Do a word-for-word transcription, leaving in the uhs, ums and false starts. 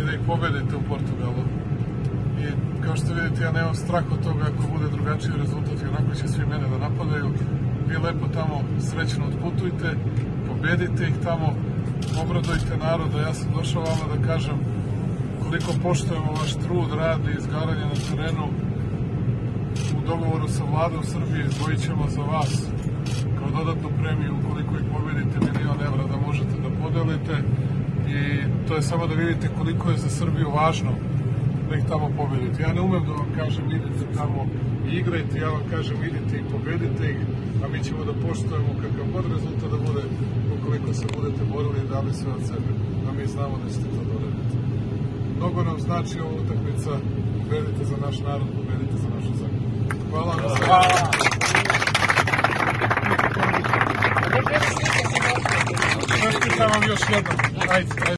da ih pobedite u Portugalu. I kao što vidite, ja nemam strah od toga ako bude drugačiji rezultat i onako će svi mene da napadaju. Vi lepo tamo srećno otputujte, pobedite ih tamo, obradujte naroda. Ja sam došao vama da kažem koliko poštujemo vaš trud, rad i izgaranje na terenu. U dogovoru sa vladom Srbije izdvojit ćemo za vas kao dodatnu premiju ukoliko ih pobedite milion evra da možete da podelite. I to je samo da vidite koliko je za Srbiju važno da ih tamo pobedite. Ja ne umem da vam kažem idite tamo i igrajte, ja vam kažem idite i pobedite ih, a mi ćemo da poštujemo kakav god rezultat da bude ukoliko se budete borili i dali sve od sebe. A mi znamo da ćete to doraditi. Mnogo nam znači ova utakmica, pobedite za naš narod, pobedite za našu zemlju. Hvala vam sve. Čestitam vam još jednom. Ajde.